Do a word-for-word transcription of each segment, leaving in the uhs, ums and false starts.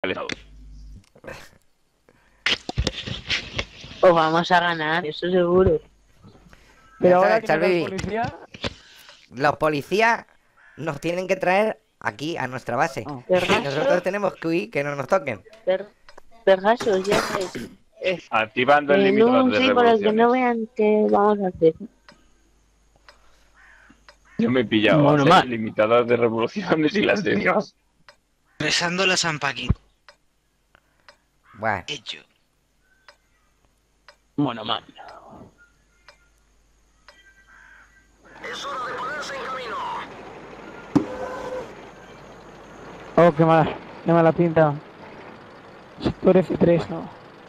calentado. Pues vamos a ganar, eso seguro. Pero Ya ahora sabes, tiene que el Charvivi, policía. los policías nos tienen que traer aquí a nuestra base. Oh. Y nosotros tenemos que huir, que no nos toquen. Per Pegasus, ya sabes. Eh, Activando el en limitador un de sí para que revoluciones. no vean qué vamos a hacer. Yo me he pillado Bueno, hacer mal. el limitador de revoluciones y las de Dios. Rezando la San Paquito. Bueno, Hecho. Bueno, man. Oh, qué mala, qué mala pinta. Sector F tres, ¿no?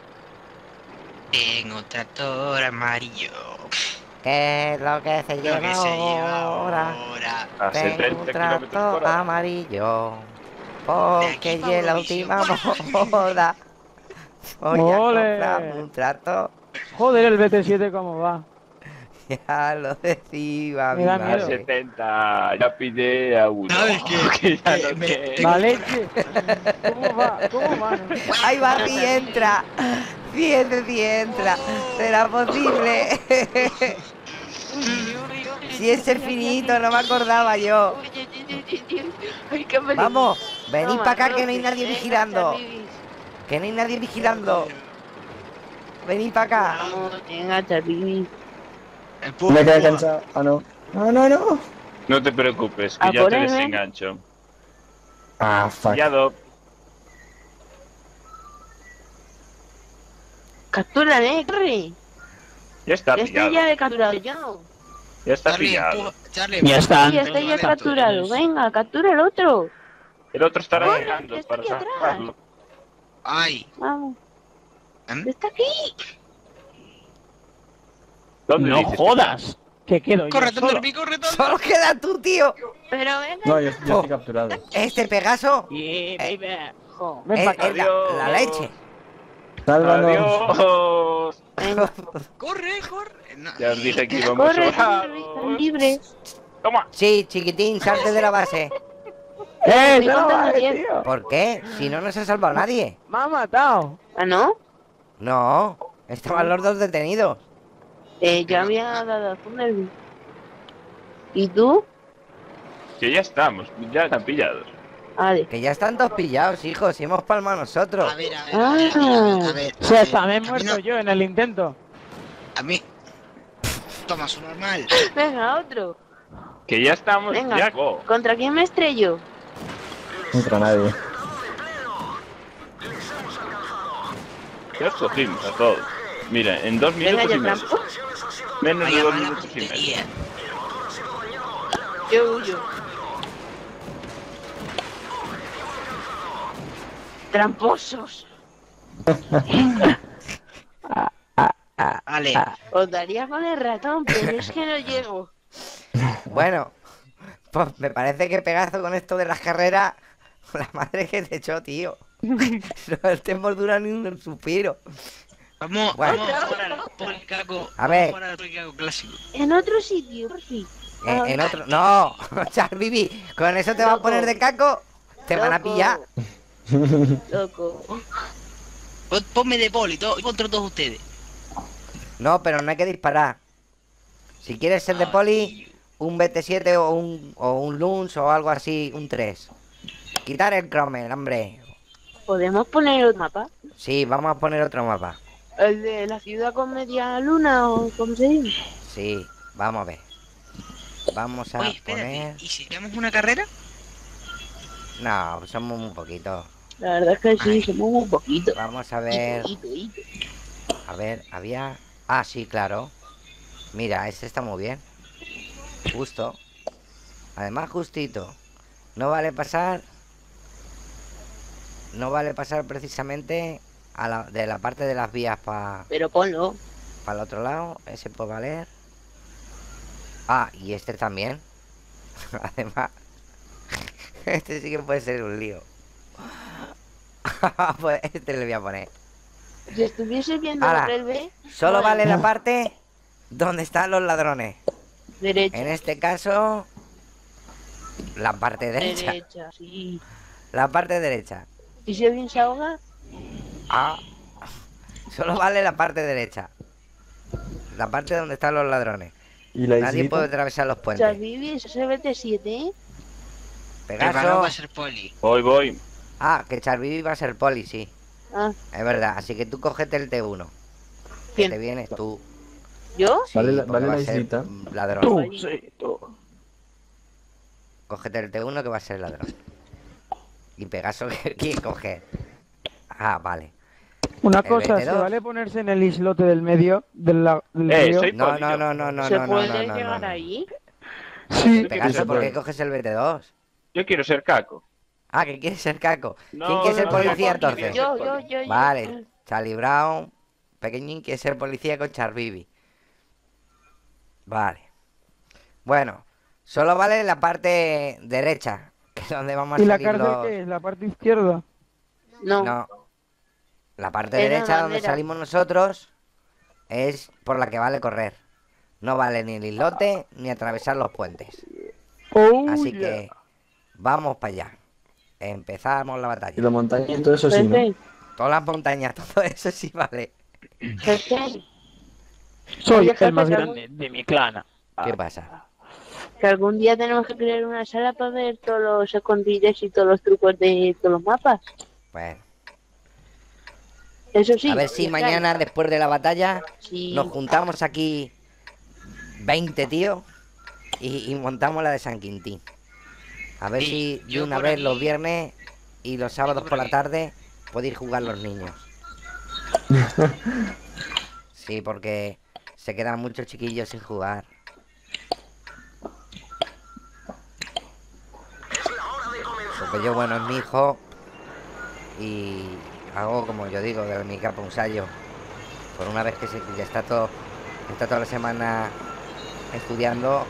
Tengo tractor amarillo. ¿qué es lo que se Lo lleva que se lleva ahora? ahora. A Tengo un setenta kilómetros por trato hora. amarillo. De aquí Porque pa' ya es la Eurovisión. última moda. Voy a ¡Ole! comprarme un trato. Joder, el B T siete cómo va. Ya lo decía Me mi da A miedo. madre. setenta. Ya pide a uno. ¿Sabes qué? Que ya Eh, no me- tiene. tengo- La leche. ¿Cómo va? ¿Cómo va? ¡Ay, va, sí entra! ¡Sí, ese sí entra! ¿Será posible? Uy, uy, uy, Si ese finito, no me acordaba yo. Uy, uy, uy, uy, uy. Ay, qué peligro. Vamos, venid Toma, para acá que no hay Roque. nadie Venga, vigilando. Charvivis. Que no hay nadie vigilando. Venid para acá. Vamos, venga, Charvivis. Empuja, Me quedé empuja. cansado. Ah, no. No, no, no. No te preocupes, que A ya por te él, ¿eh? desengancho. Ah, fuck. Pillado. Captúrale, corre. Ya está Ya pillado. estoy ya de capturado yo. Ya está Charlie, pillado. empuja. Charlie, Ya está. Sí, ya estoy ya capturado. Venga, captura el otro. El otro estará Corre, llegando que está para aquí atrás. sacarlo. Ay. Vamos. ¿Mm? Está aquí. ¿Dónde No dices que jodas. Que quedo yo Corre, solo. Thunderbee, corre, Thunderbee. Solo queda tú, tío. Pero venga. No, yo, yo Oh. estoy capturado. Este Pegaso Yeah, baby. Jo. Ven es, para acá. es la, la leche. Sálvanos. Adiós. Venga. Corre, corre. No, Ya os dije que íbamos Corre, sobrados. Thunderbee, están libres. Toma. Sí, chiquitín, salte de la base. ¡Eh, Estoy no, contando vale, bien. tío! ¿Por qué? Si no, no se ha salvado nadie. Me ha matado. ¿Ah, no? No, estaban los dos detenidos. Eh, yo había dado a Thunderbee. ¿Y tú? Que ya estamos, ya están pillados. Vale. Que ya están todos pillados, hijos. Y hemos palmado nosotros. A ver, a ver, a ver, a ver, a ver. O sea, a ver, también he a mí muerto no- yo en el intento. A mí. Toma, su normal. Venga, otro. Que ya estamos, Venga. ya go. ¿Contra quién me estrello? Contra nadie. Ya os cogimos a todos. Mira, en dos Venga, minutos yo y medio. trampo. Menos de Vaya dos mala minutos y medio. puntería. Yo huyo. Tramposos. Vale. Os daría con el ratón, pero es que no llego. Bueno, pues me parece que Pegaso con esto de las carreras, la madre que te echó, tío. No te hemos durado ni un suspiro. Vamos, Bueno. vamos a jugar al Policaco. A ver. Vamos a jugar al Policaco clásico. En otro sitio, por fin. En, en otro. No, Charvivi, con eso te vas a poner de caco, te van a Loco. pillar. Loco. Pon- Ponme de poli todo, y contra todos ustedes. No, pero no hay que disparar. Si quieres ser de poli, un B T siete o un, o un Luns o algo así, un tres. Quitar el Cromel, hombre. ¿Podemos poner otro mapa? Sí, vamos a poner otro mapa. ¿El de la ciudad con media luna o cómo se dice? Sí, vamos a ver. Vamos a Oye, espérate. poner... ¿Y si hacemos una carrera? No, somos muy poquitos. La verdad es que sí, Ay. somos un poquito. Vamos a ver... Hito, hito, hito. A ver, había... Ah, sí, claro. Mira, ese está muy bien. Justo. Además, justito. No vale pasar... No vale pasar precisamente a la, de la parte de las vías para Pero ponlo. el otro lado. Ese puede valer. Ah, y este también. Además... Este sí que puede ser un lío. Pues este le voy a poner. Si estuviese viendo Ahora, el B, Solo vale la parte donde están los ladrones. derecha. En este caso, la parte derecha. Derecha, sí. La parte derecha. ¿Y si alguien se ahoga? Ah. Solo vale la parte derecha. La parte donde están los ladrones. ¿Y la Nadie islita? puede atravesar los puentes. Charvivi, eso es el B T siete, ¿eh? El balón Pegaso. va a ser poli. Voy, voy. Ah, que Charvivi va a ser poli, sí. Ah, Es verdad, así que tú cógete el T uno. Que ¿quién? te vienes tú. ¿Yo? Sí, Vale la- porque vale va la a ser islita. mm, ladrón. Tú, sí, tú. Cógete el T uno que va a ser ladrón. Y Pegaso, ¿quién coge? Ah, vale. Una El cosa, ¿se veintidós. vale ponerse en el islote del medio del, la- del Eh, río? soy- No, poli, no, yo. no, no, no, ¿Se no, puede no, no, no, llegar no. ahí? Sí. Pegaso, se ¿por qué puede. coges el B T dos? Yo quiero ser caco. Ah, que quieres ser caco. No, ¿Quién quiere ser no, policía no, entonces? Yo, yo, yo, yo. Vale, Charlie Brown, pequeñín quiere ser policía con Charvivi. Vale. Bueno, solo vale la parte derecha, que es donde vamos a ¿Y la salir cárcel los... qué es? ¿La parte izquierda? No. No. La parte Es la derecha donde bandera. salimos nosotros es por la que vale correr. No vale ni el islote ni atravesar los puentes. Oh, Así yeah. que vamos para allá. Empezamos la Y batalla. la montaña y todo eso sí, ¿no? Jefe, Todas las montañas, todo eso sí vale. jefe, Soy Oye, jefe, el más que grande de mi clan. ¿Qué pasa? que algún día tenemos que crear una sala para ver todos los escondites y todos los trucos de todos los mapas. Bueno, Eso sí. a ver si ya mañana, después de la batalla, está. Sí. nos juntamos aquí veinte tíos y, y montamos la de San Quintín. A ver Sí, si de yo una por vez aquí- los viernes y los sábados por por la aquí. tarde podéis jugar los niños. Sí, porque se quedan muchos chiquillos sin jugar. Porque yo, bueno, es mi hijo y hago como yo digo, de mi capa un sallo. Por una vez que se, ya está todo, está toda la semana estudiando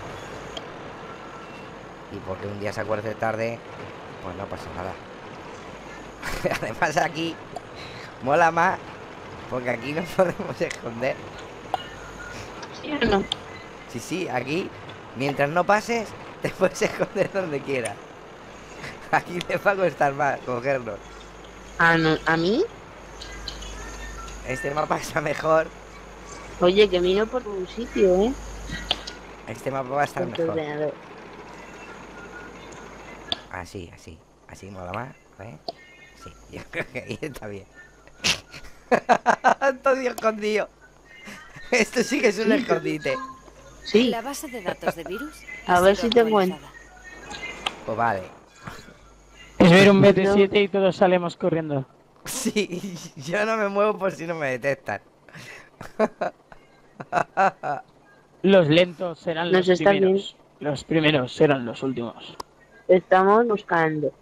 y porque un día se acuerde tarde, pues no pasa nada. Además aquí mola más porque aquí no podemos esconder. ¿Sí o no? Sí, sí, aquí mientras no pases te puedes esconder donde quieras. Aquí te va a costar más cogerlos. ¿A, no- ¿A mí? Este mapa está mejor. Oye, que miro por un sitio, ¿eh? Este mapa va a estar Con tu mejor. ordenador. Así, así. Así mola más, ¿eh? Sí, yo creo que ahí está bien. Antonio escondido. Esto sí que es un escondite. Sí, La base de datos de virus. A ha ver sido si te actualizada. Pues vale. Es ver un B T siete y todos salimos corriendo. Sí, yo no me muevo por si no me detectan. Los lentos serán Nos los están primeros. Los primeros serán los últimos. estamos buscando.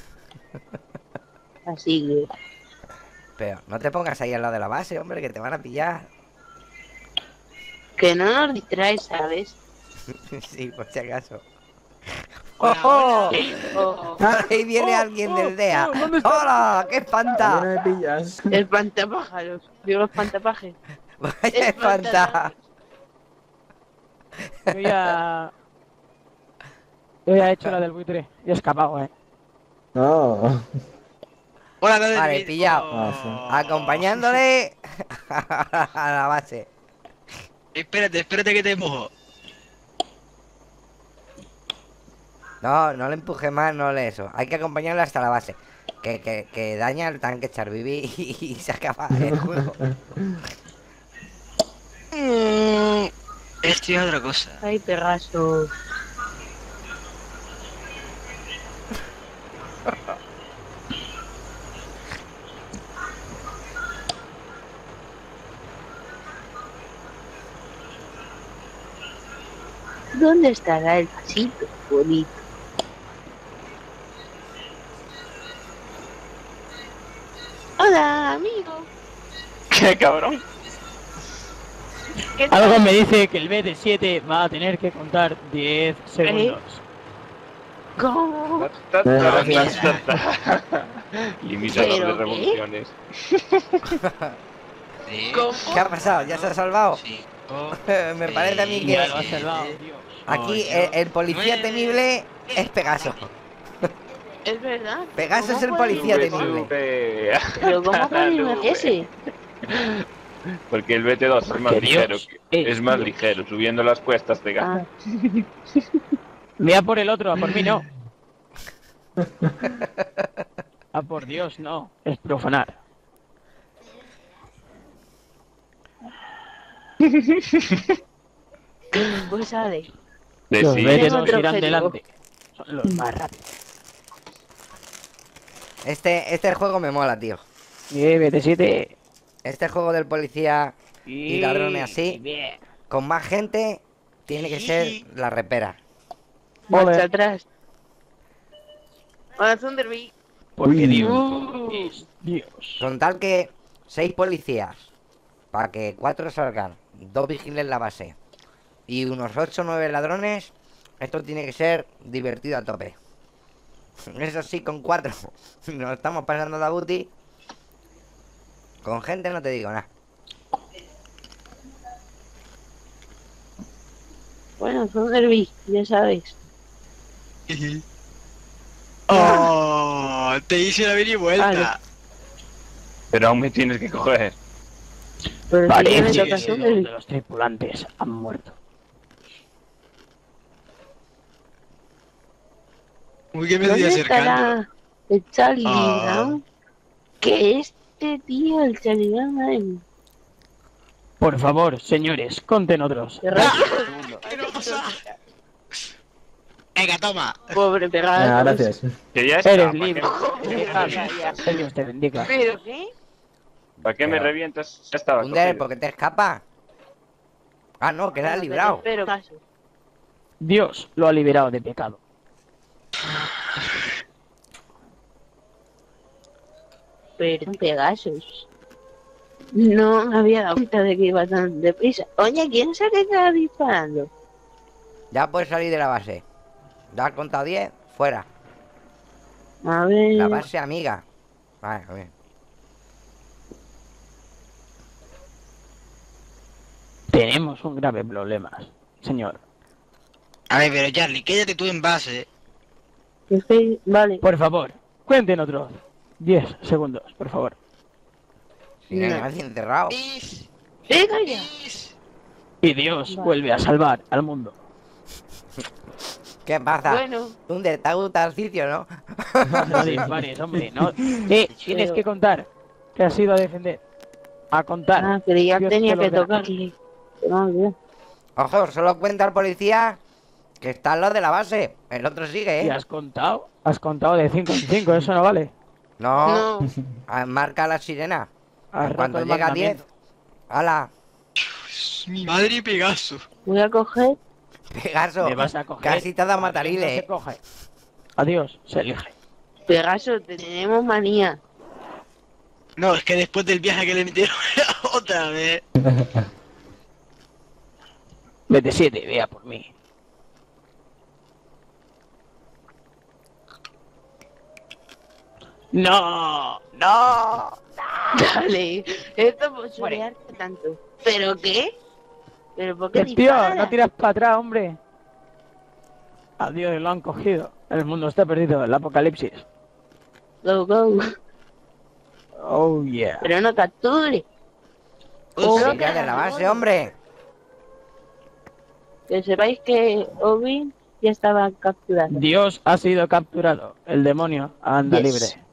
Así que... Pero no te pongas ahí al lado de la base, hombre, que te van a pillar. Que no nos distraes, ¿sabes? Sí, por si acaso. Hola, ¡Oh! Oh, Ahí viene alguien del D E A. oh, ¿dónde está? ¡Hola! ¡Qué ¿A mí espanta! no me pillas? espantapájaros. Digo espantapajes. Vaya espanta. Yo ya. Yo ya he hecho la del buitre. Y he escapado, eh. No. Hola, David. Vale, pillado. Ah, sí. Acompañándole a la base. Espérate, espérate que te mojo. No, no le empuje más, no le eso. Hay que acompañarle hasta la base. Que, que, que daña el tanque Charvivi y, y se acaba el juego. Mm, Estoy a otra cosa. Ay, Pegaso. ¿Dónde estará el pasito bonito? Hola, amigo. ¡Qué cabrón! ¿Qué tal? Algo me dice que el B T siete va a tener que contar diez segundos. ¿Cómo? Ta, ta, ta, Gracias. ta, ta, ta. Limitador de ¿Pero qué? revoluciones. Sí. ¿Cómo? ¿Qué ha pasado? ¿Ya se ha salvado? Cinco, Me parece a mí seis, que Ya lo ha salvado, Dios. aquí ocho, el, el policía nueve. temible es Pegaso. Es verdad. Pegaso es el ¿Cómo policía puede- temible. Sube. Pero ¿cómo puede ir ese? Porque el B T dos es más Que ligero. Dios que- es Es más Dios. ligero, subiendo las cuestas pega. Ah, Ve a por el otro, a por mí no. A por Dios, no. Es profanar. pues sale. De Los sí. B T Tengo dos otro irán objetivo. delante. Son los más rápidos. Este, este juego me mola, tío. Bien, B T siete. Este juego del policía y ladrones así, Bien. con más gente, tiene que ser la repera. Joder. Marcha atrás. Hola, Thunderbee. Porque Uy. Dios Uh. es Dios. Con tal que seis policías, para que cuatro salgan, dos vigilen la base y unos ocho o nueve ladrones, esto tiene que ser divertido a tope. Eso sí, con cuatro nos estamos pasando la booty. Con gente no te digo nada. Bueno, Thunderbee, ya sabes. Oh, te hice la vida y vuelta. Pero aún me tienes que coger. Pero Vale, si ya me sí, toca sí, de Thunderbee. los tripulantes han muerto. Uy, que me estoy ¿Dónde acercando. estará el Charlie, Ah. no? Que este tío, el Charlie, madre mía. Por favor, señores, conten otros. Qué rápido. ¿Qué nos pasa? Venga, toma. Pobre Ah, pegado. gracias. Que ya está. Eres ¿Para libre. qué, Ah, ya, ya. Que Dios te bendiga. ¿Pero qué? ¿para qué me Pero- revientas? Ya estaba Thunder, cogido. ¿por qué te escapas? Ah, no, que la has librado. Pero caso. Dios lo ha liberado de pecado. Pero Pegasus. No me había dado cuenta de que iba tan deprisa. Oye, ¿quién es el que está disparando? Ya puedes salir de la base. Ya has contado diez, fuera. A ver. La base amiga. Vale, bien. Tenemos un grave problema, señor. A ver, pero Charlie, quédate tú en base. que estoy- Vale. Por favor, cuenten otros. Diez segundos, por favor. Si no hay No. nadie encerrado. Is, Venga ya. is. Y Dios Vale. vuelve a salvar al mundo. ¿Qué pasa? Bueno, Thunder, ¿te gusta el sitio, no? No dispares, hombre, no. Eh, tienes que contar. Que has ido a defender. A contar. ah, creía que Dios tenía te lo que verá. tocarle. Se me ha olvidado. Ojo, solo cuenta el policía que están los de la base. El otro sigue, ¿Y ¿eh? has contado? Has contado de cinco en cinco, eso no vale. No, No, ah, marca la sirena. Has Cuando roto el llega a diez, mandamiento. ¡hala! Mi madre y Pegaso. voy a coger. Pegaso, Me vas a coger. casi te ha dado No matarile, se ¿eh? coge. Adiós, se elige. Pegaso, te tenemos manía. No, es que después del viaje que le metieron otra vez. Vete siete, vea por mí. No, no. Dale, esto por Muere. solearte tanto. ¿Pero qué? ¿Pero por qué ¿Qué tío? disparas? No tiras para atrás, hombre. Adiós, lo han cogido. El mundo está perdido, el apocalipsis. Go, go. Oh, yeah. Pero no capture. Uf, Pero Siga de la base, hombre. Que sepáis que Obi ya estaba capturado. Dios ha sido capturado. El demonio anda Yes. libre.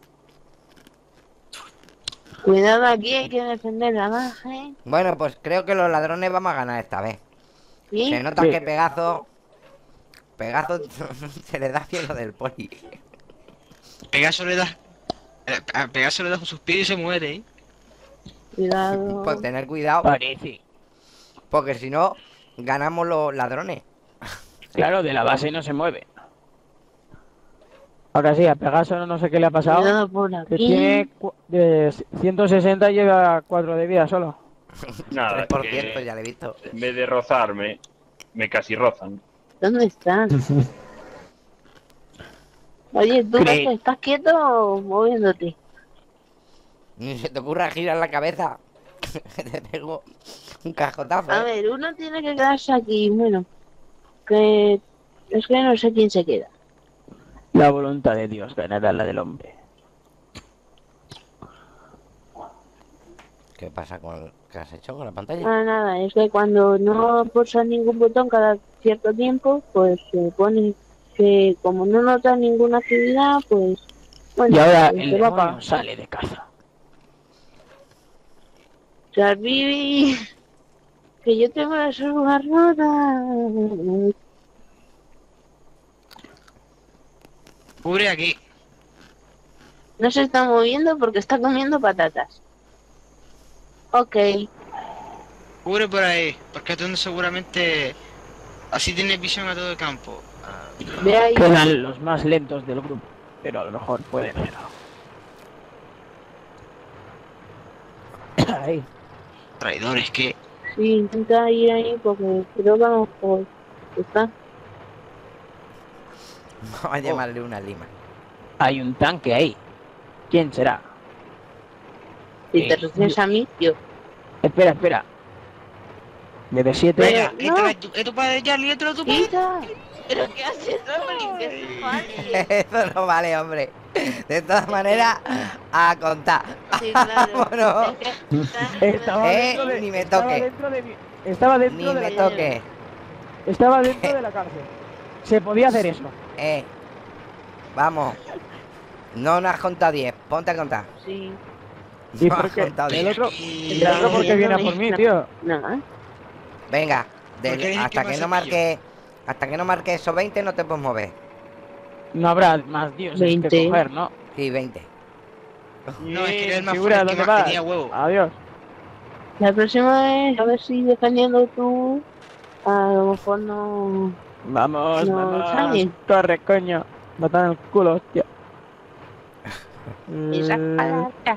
Cuidado, aquí hay que defender la baja, ¿eh? Bueno, pues creo que los ladrones vamos a ganar esta vez. ¿Sí? Se nota Sí. que Pegazo... Pegazo se le da bien lo del poli. Pegaso le da. eh, A Pegaso le da un suspiro y se muere, ¿eh? Cuidado. Pues tener cuidado, Parece. porque si no, ganamos los ladrones. Claro, de la base no se mueve. Ahora sí, a Pegaso no sé qué le ha pasado. Cuidado por Que aquí. tiene cu- de ciento sesenta y lleva cuatro de vida solo. Nada, tres por ciento que ya le he visto. en vez de rozarme, me casi rozan. ¿Dónde estás? Oye, ¿tú Cre- qué? ¿Estás quieto o moviéndote? Ni se te ocurra girar la cabeza. Te pego un cajotazo. A ¿eh? ver, uno tiene que quedarse aquí. Bueno, que es que no sé quién se queda. La La voluntad de Dios ganará la del hombre. ¿Qué pasa con el... ¿Qué has hecho con la pantalla? Ah, nada, es que cuando no pulsas ningún botón cada cierto tiempo, pues se pone que como no notas ninguna actividad, pues... Bueno, Y ahora pues el se va demonio pa- sale de caza. Charvivi, que yo tengo la oruga rota. Cubre aquí. No se está moviendo porque está comiendo patatas. Ok, Cubre por ahí. Porque tú seguramente... Así tienes visión a todo el campo. Ah, ve ahí. Quedan los más lentos del grupo, pero a lo mejor pueden hacerlo. Ahí. traidores, que... Sí, intenta ir ahí porque creo que a lo mejor está. Vamos a llamarle una lima. Hay un tanque ahí. ¿Quién será? Si te Eh, refieres a mí, yo. Espera, espera. De siete. Venga, no. esta vez tu- es tu padre Charlie, esto es tu padre. ¡Quita! ¿Pero qué haces, hombre? ¿Qué se vale? Eso no vale, hombre. De todas maneras, a contar. Sí, claro. Vámonos. Es que- Estaba Eh, dentro de, ni me estaba toque. dentro de mi- estaba Ni dentro de me la toque. estaba dentro de la cárcel. Se podía hacer eso. Eh. Vamos. No nos has contado diez. Ponte a contar. Sí. ¿Y No por has qué? contado El diez. otro, Y- el otro porque no, viene a no, por mí, no. tío. No, ¿eh? Venga. del- ¿Por qué eres el hasta que que más no se marque. Hasta que no marque esos veinte no te puedes mover. No habrá más dioses que veinte. coger, ¿no? Sí, veinte. No, es que era el más Figura, fuerte, el que ¿dónde más vas? tenía huevo. Adiós. La próxima es a ver si defendiendo tú, a lo mejor no... Vamos, No, vamos. sale. Corre, coño. Matan el culo, hostia. Esa Mm. palabra.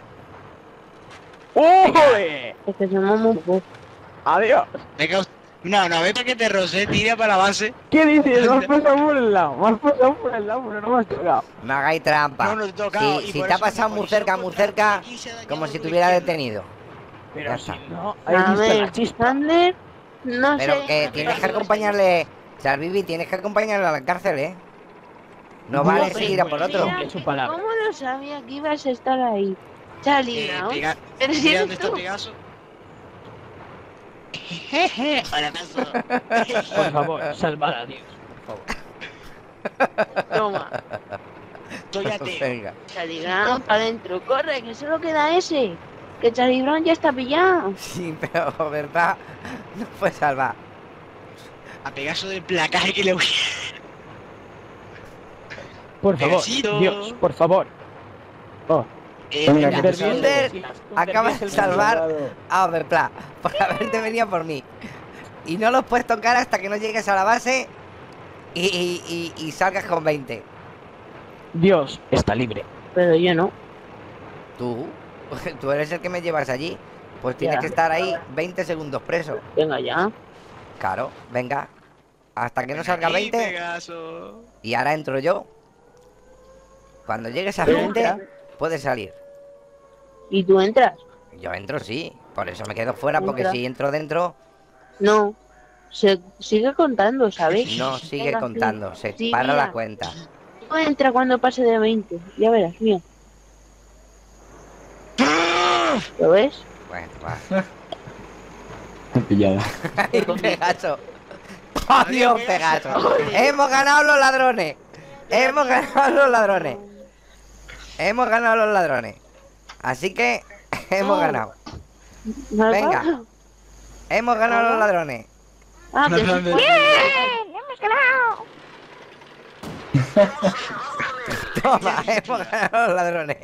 ¡Uy! Es que se me un poco. Adiós. Venga, us- no, no, ve para que te rocé, tira para la base. ¿Qué dices? Me has pasado por el lado. Me has pasado por el lado, pero no me has tocado. No hagáis trampa. No, no te he tocado, Si, y si por te ha eso pasado me muy ponéis cerca, loco, muy cerca, y se ha dañado como si por te hubiera izquierda. detenido. Pero Ya si está. no, hay A visto la ver, chispa. Sander, no Pero sé... que tienes que acompañarle. Charvivi, tienes que acompañarle a la cárcel, ¿eh? No No, vale pero seguir a por otro. mira, es su palabra. ¿Cómo lo sabía que ibas a estar ahí? Charlie, Eh, ¿no? Pega- Pero si mira eres dónde está tú. Pegaso. Jeje, hola, Pegaso. Por favor, salvad a Dios. Toma, Estoy ateo. Venga. Charlie Brown, para adentro, corre, que solo queda ese. Que Charlie Brown ya está pillado. Sí, pero verdad, no fue salvar. A Pegaso del placaje que le voy Por favor, Pegasito. Dios, por favor. Oh, Eh, Venga, venga, que te Pegaso. Thunder Thunder acaba es de el salvar a Overpla por haberte venido por mí. Y no los puedes tocar hasta que no llegues a la base y, y- y- y salgas con veinte. Dios está libre. Pero yo no. Tú, tú eres el que me llevas allí. Pues tienes Ya. que estar ahí veinte segundos preso. Venga ya. Claro, venga. Hasta que no salga Ahí, veinte Pegaso. y ahora entro yo. Cuando llegues a Pero veinte, entra. puedes salir. ¿Y tú entras? Yo entro, sí. Por eso me quedo fuera, porque Entra. si entro dentro, No. Se sigue contando, ¿sabes? no sigue Venga, sí. contando. Se Sí, para mira. la cuenta. Tú entra cuando pase de veinte. Ya verás, mira. ¿Lo ves? Bueno, va. Pillada. Ay, Pegaso. Adiós, Pegaso. Hemos ganado los ladrones. Hemos ganado los ladrones. Hemos ganado los ladrones. Así que hemos Oh. ganado. ¿No has Venga. ganado? Hemos ganado los ladrones. Ah, que No, sí. no, no. Toma, hemos ganado los ladrones.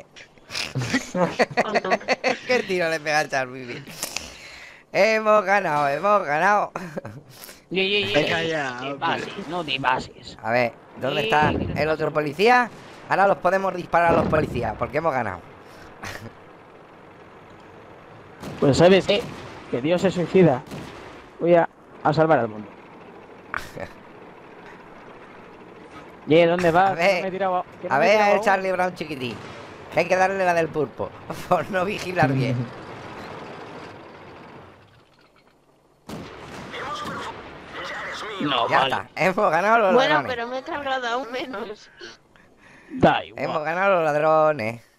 Qué tiro le pega al Charvivi. Hemos ganado, hemos ganado. Ye, ye, ye. Venga ya, De hombre. bases, no de bases. A ver, ¿dónde está el otro policía? Ahora los podemos disparar a los policías, porque hemos ganado. Pues sabes qué? Que Dios se suicida. Voy a, a salvar al mundo. Ye, ¿dónde vas? A ver, No me he tirado que no A me he ver tirado a el aún. Charlie Brown chiquitín. Que hay que darle la del pulpo, por no vigilar bien. No, Ya vale. está, hemos ganado los Bueno, ladrones. pero me he cargado aún menos. Da Hemos igual. ganado los ladrones.